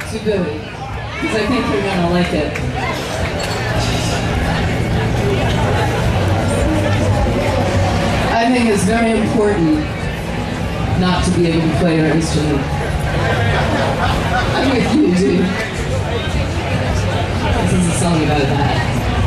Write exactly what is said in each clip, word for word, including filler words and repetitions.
to Billy, because I think you're gonna like it. I think it's very important not to be able to play your instrument. I'm with you, dude. This is a song about that.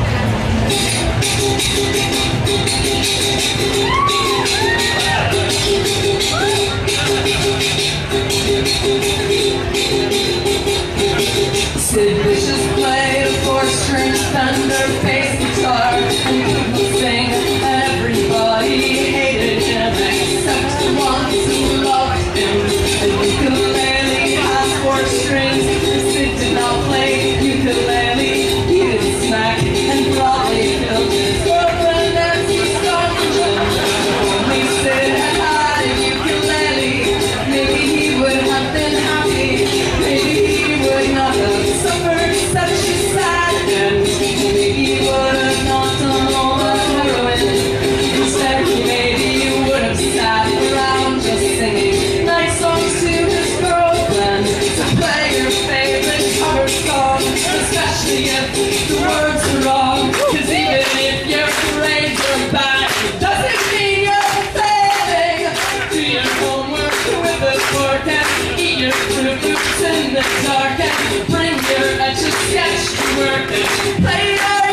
Sid Vicious played a four-string Fender bass guitar and couldn't sing. Everybody hated him except the ones who loved him. And ukulele has four strings, and Sid did not play ukulele. He did smack and probably killed his girlfriend as he stalked him. Only Sid had had a ukulele. Maybe he would have been happy. Maybe he would not have suffered such a sad end. Maybe he would have not done all the heroin. Instead, maybe he would have sat around just singing nice songs to his girlfriend. So play your favorite cover song, especially if the words are wrong. Cause even if your grades are bad, it doesn't mean you're failing. Do your homework with a fork and eat your Fruit Loops in the dark and bring your etch a sketch to work and play your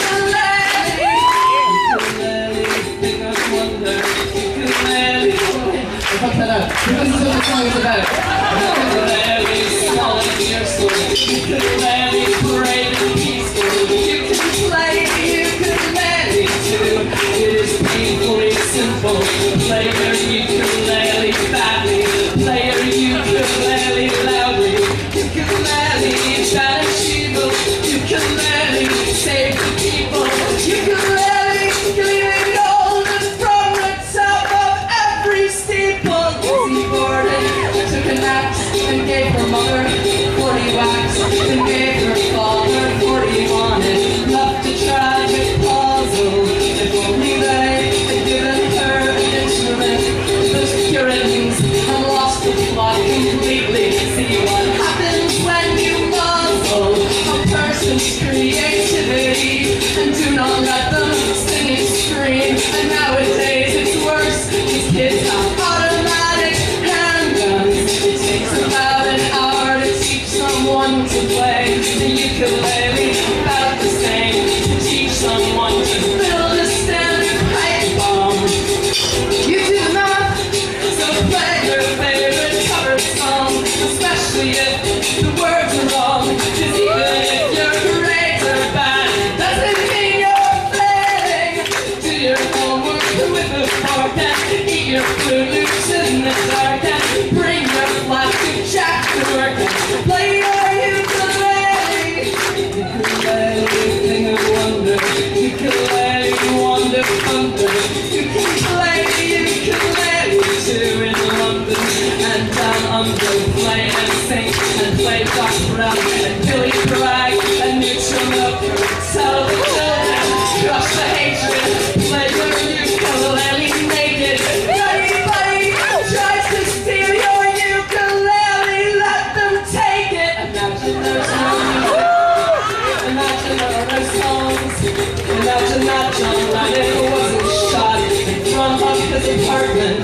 ukulele. Ukulele, thing of wonder. Ukulele. I fucked that up. This is what the song is about. Ukulele, small and fearsome. Ukulele, brave and peaceful. You can play ukulele too. It is painfully simple. Play your ukulele badly. Play your ukulele loudly. Ukulele, banish evil. Ukulele, save the people. Ukulele, cleaning gold from the top of every steeple. Lizzie Borden took an axe and gave her mother forty whacks and gave her father forty wanted. Left a tragic puzzle. If only they had given her an instrument. Those Puritans have lost the plot completely. See what happens when you muzzle a person's creativity and do not let them sing and scream. And nowadays it's worse. These kids have automatic handguns. It takes about an hour to teach someone to play the ukulele. About the same to teach someone to build a standard pipe bomb. You do the math, so play your favorite cover song, especially if the words are wrong. Cause even if your grades are bad, it doesn't mean you're failing. Do your homework with a fork and eat your Fruit Loops in the dark and bring your plastic jack to work and play your ukulele. Ukulele, thing of wonder. Ukulele, wonder thunder. You can play the ukulele too in London and down under. Play and sing and play Doc Brown and Billy Bragg and Neutral Milker. Tell the children, crush the hatred. Play your ukulele naked. Anybody tries to steal your ukulele, let them take it. Imagine there's no music. Imagine there are no songs. Imagine that John Lennon wasn't shot in front of his apartment